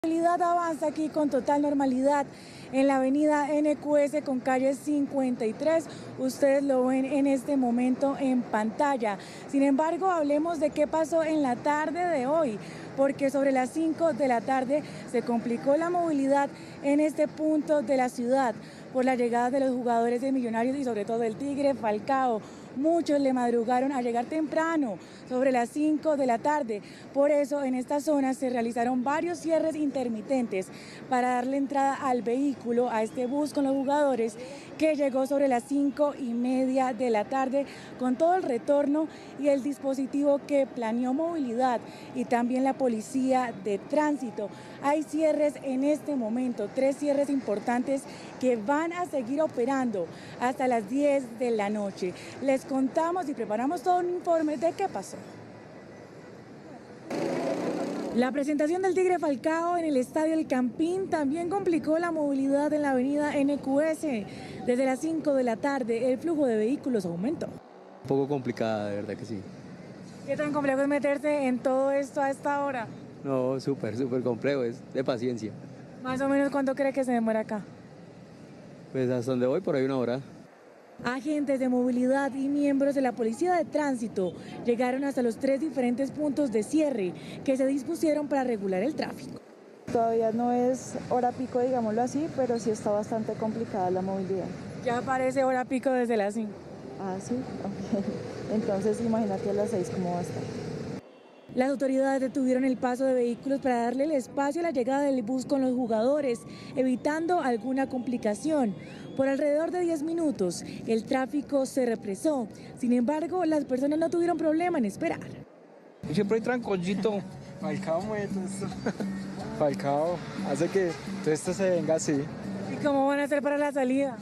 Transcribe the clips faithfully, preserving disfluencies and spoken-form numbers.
La movilidad avanza aquí con total normalidad en la avenida N Q S con calle cincuenta y tres. Ustedes lo ven en este momento en pantalla. Sin embargo, hablemos de qué pasó en la tarde de hoy, porque sobre las cinco de la tarde se complicó la movilidad en este punto de la ciudad por la llegada de los jugadores de Millonarios y sobre todo el Tigre Falcao. Muchos le madrugaron a llegar temprano, sobre las cinco de la tarde. Por eso en esta zona se realizaron varios cierres intermitentes para darle entrada al vehículo, a este bus con los jugadores, que llegó sobre las cinco y media de la tarde con todo el retorno y el dispositivo que planeó movilidad y también la policía de tránsito. Hay cierres en este momento, tres cierres importantes que van a seguir operando hasta las diez de la noche. Les contamos y preparamos todo un informe de qué pasó. La presentación del Tigre Falcao en el Estadio El Campín también complicó la movilidad en la avenida N Q S. Desde las cinco de la tarde el flujo de vehículos aumentó. Un poco complicada, de verdad que sí. ¿Qué tan complejo es meterse en todo esto a esta hora? No, súper, súper complejo, es de paciencia. ¿Más o menos cuánto cree que se demora acá? Pues hasta donde voy, por ahí una hora. Agentes de movilidad y miembros de la Policía de Tránsito llegaron hasta los tres diferentes puntos de cierre que se dispusieron para regular el tráfico. Todavía no es hora pico, digámoslo así, pero sí está bastante complicada la movilidad. Ya parece hora pico desde las cinco. Ah, sí, ok. Entonces imagínate a las seis cómo va a estar. Las autoridades detuvieron el paso de vehículos para darle el espacio a la llegada del bus con los jugadores, evitando alguna complicación. Por alrededor de diez minutos, el tráfico se represó. Sin embargo, las personas no tuvieron problema en esperar. Siempre hay tranconcito. Falcao mueve todo esto. Falcao hace que todo esto se venga así. ¿Y cómo van a hacer para la salida?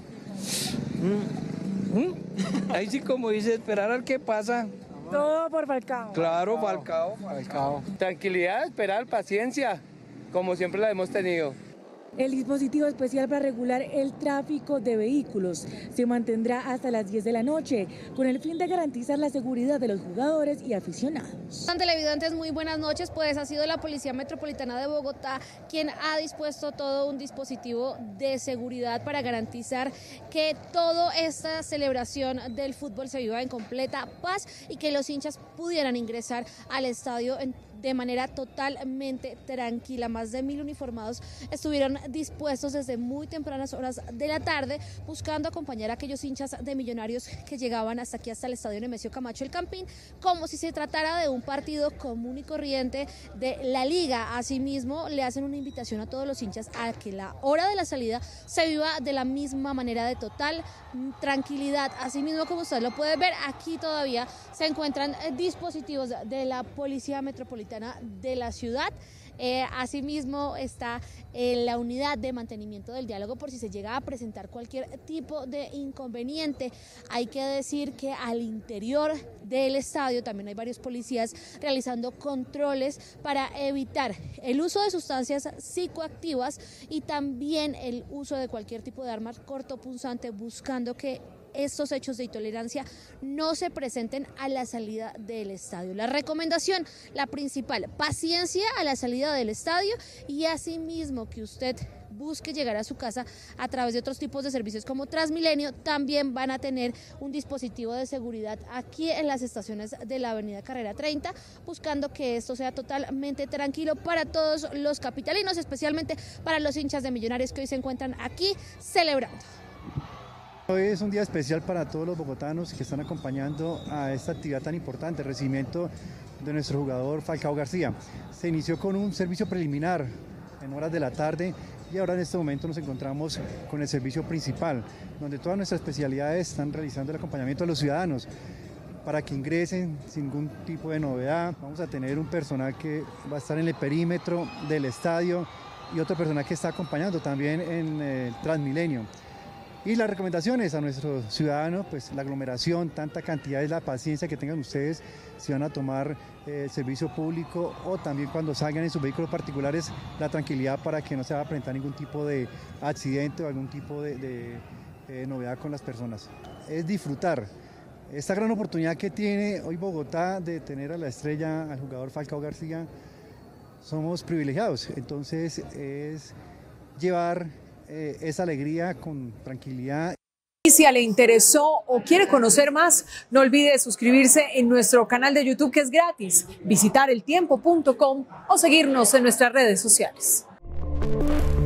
¿Mm? ¿Mm? Ahí sí, como dice, esperar al que pasa. Todo por Falcao. Claro, Falcao, Falcao. Tranquilidad, esperar, paciencia, como siempre la hemos tenido. El dispositivo especial para regular el tráfico de vehículos se mantendrá hasta las diez de la noche, con el fin de garantizar la seguridad de los jugadores y aficionados. Televidentes, muy buenas noches. Pues ha sido la Policía Metropolitana de Bogotá quien ha dispuesto todo un dispositivo de seguridad para garantizar que toda esta celebración del fútbol se viva en completa paz y que los hinchas pudieran ingresar al estadio en de manera totalmente tranquila. Más de mil uniformados estuvieron dispuestos desde muy tempranas horas de la tarde buscando acompañar a aquellos hinchas de Millonarios que llegaban hasta aquí, hasta el estadio Nemesio Camacho El Campín, como si se tratara de un partido común y corriente de la liga. Asimismo, le hacen una invitación a todos los hinchas a que la hora de la salida se viva de la misma manera, de total tranquilidad. Asimismo, como usted lo puede ver, aquí todavía se encuentran dispositivos de la Policía Metropolitana de la ciudad. Eh, asimismo está eh, la unidad de mantenimiento del diálogo por si se llega a presentar cualquier tipo de inconveniente. Hay que decir que al interior del estadio también hay varios policías realizando controles para evitar el uso de sustancias psicoactivas y también el uso de cualquier tipo de arma cortopunzante, buscando que estos hechos de intolerancia no se presenten a la salida del estadio. La recomendación, la principal, paciencia a la salida del estadio y asimismo que usted busque llegar a su casa a través de otros tipos de servicios como Transmilenio. También van a tener un dispositivo de seguridad aquí en las estaciones de la avenida Carrera treinta, buscando que esto sea totalmente tranquilo para todos los capitalinos, especialmente para los hinchas de Millonarios que hoy se encuentran aquí celebrando. Hoy es un día especial para todos los bogotanos que están acompañando a esta actividad tan importante, el recibimiento de nuestro jugador Falcao García. Se inició con un servicio preliminar en horas de la tarde y ahora en este momento nos encontramos con el servicio principal, donde todas nuestras especialidades están realizando el acompañamiento a los ciudadanos para que ingresen sin ningún tipo de novedad. Vamos a tener un personal que va a estar en el perímetro del estadio y otro personal que está acompañando también en el Transmilenio. Y las recomendaciones a nuestros ciudadanos, pues la aglomeración, tanta cantidad es la paciencia que tengan ustedes si van a tomar eh, el servicio público o también cuando salgan en sus vehículos particulares, la tranquilidad para que no se va a presentar ningún tipo de accidente o algún tipo de, de eh, novedad con las personas. Es disfrutar esta gran oportunidad que tiene hoy Bogotá de tener a la estrella, al jugador Falcao García, somos privilegiados. Entonces es llevar eh, esa alegría con tranquilidad. Y si le interesó o quiere conocer más, no olvide suscribirse en nuestro canal de YouTube, que es gratis, visitar el tiempo punto com o seguirnos en nuestras redes sociales.